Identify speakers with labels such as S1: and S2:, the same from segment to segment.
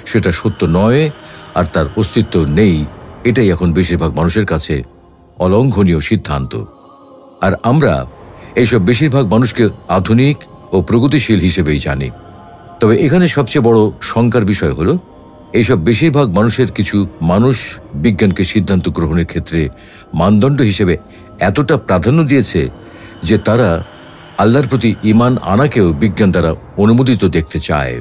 S1: সেটা সত্য নয় আর তার অস্তিত্ব নেই, এটাই এখন বেশিরভাগ মানুষের কাছে অলঙ্ঘনীয় সিদ্ধান্ত। আর আমরা এইসব বেশিরভাগ মানুষকে আধুনিক ও প্রগতিশীল হিসেবেই জানি। তবে এখানে সবচেয়ে বড় শঙ্কার বিষয় হলো, এইসব বেশিরভাগ মানুষের কিছু মানুষ বিজ্ঞানকে সিদ্ধান্ত গ্রহণের ক্ষেত্রে মানদণ্ড হিসেবে এতটা প্রাধান্য দিয়েছে যে তারা আল্লাহর প্রতি ঈমান আনাকেও বিজ্ঞান দ্বারা অনুমোদিত দেখতে চায়।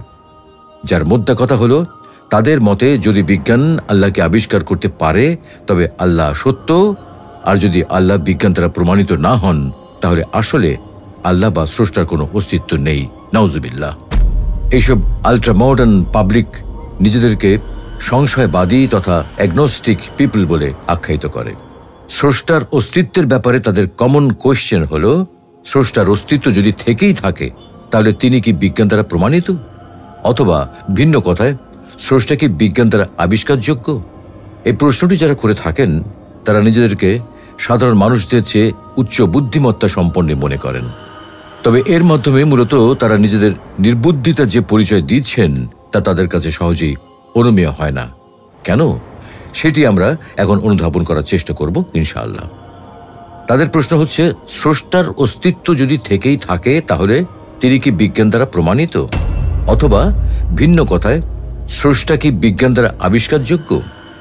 S1: যার মোদ্দা কথা হলো, তাদের মতে যদি বিজ্ঞান আল্লাহকে আবিষ্কার করতে পারে তবে আল্লাহ সত্য, আর যদি আল্লাহ বিজ্ঞান দ্বারা প্রমাণিত না হন তাহলে আসলে আল্লাহ বা স্রষ্টার কোনো অস্তিত্ব নেই। নাউজুবিল্লাহ। এইসব আলট্রা মডার্ন পাবলিক নিজেদেরকে সংশয়বাদী তথা অ্যাগনোস্টিক পিপল বলে আখ্যায়িত করে। স্রষ্টার অস্তিত্বের ব্যাপারে তাদের কমন কোয়েশ্চেন হলো, স্রষ্টার অস্তিত্ব যদি থেকেই থাকে তাহলে তিনি কি বিজ্ঞান দ্বারা প্রমাণিত, অথবা ভিন্ন কথায় স্রষ্টা কি বিজ্ঞান দ্বারা আবিষ্কারযোগ্য? এই প্রশ্নটি যারা করে থাকেন তারা নিজেদেরকে সাধারণ মানুষদের চেয়ে উচ্চ বুদ্ধিমত্তা সম্পন্ন মনে করেন। তবে এর মাধ্যমে মূলত তারা নিজেদের নির্বুদ্ধিতা যে পরিচয় দিচ্ছেন তা তাদের কাছে সহজেই অনুমেয় হয় না। কেন, সেটি আমরা এখন অনুধাবন করার চেষ্টা করব ইনশাআল্লাহ। তাদের প্রশ্ন হচ্ছে, স্রষ্টার অস্তিত্ব যদি থেকেই থাকে তাহলে তিনি কি বিজ্ঞান দ্বারা প্রমাণিত, অথবা ভিন্ন কথায় স্রষ্টা কি বিজ্ঞান দ্বারা আবিষ্কারযোগ্য?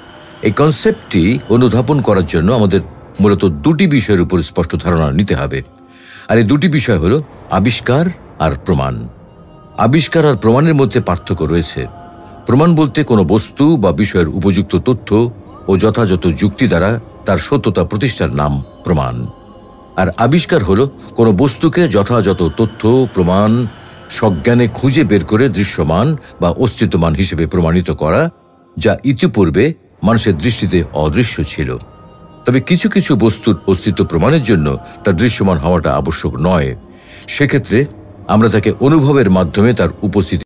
S1: এই কনসেপ্টটি অনুধাবন করার জন্য আমাদের মূলত দুটি বিষয়ের উপর স্পষ্ট ধারণা নিতে হবে। আর এই দুটি বিষয় হলো আবিষ্কার আর প্রমাণ। আবিষ্কার আর প্রমাণের মধ্যে পার্থক্য রয়েছে। প্রমাণ বলতে কোনো বস্তু বা বিষয়ের উপযুক্ত তথ্য ও যথাযথ যুক্তি দ্বারা তার সত্যতা প্রতিষ্ঠার নাম প্রমাণ। আর আবিষ্কার হলো কোনো বস্তুকে যথাযথ তথ্য প্রমাণ সজ্ঞানে খুঁজে বের করে দৃশ্যমান বা অস্তিত্বমান হিসেবে প্রমাণিত করা, যা ইতিপূর্বে মানুষের দৃষ্টিতে অদৃশ্য ছিল। তবে কিছু কিছু বস্তুর অস্তিত্ব প্রমাণের জন্য তার দৃশ্যমান হওয়াটা আবশ্যক নয়। সেক্ষেত্রে আমরা তাকে অনুভবের মাধ্যমে তার উপস্থিতি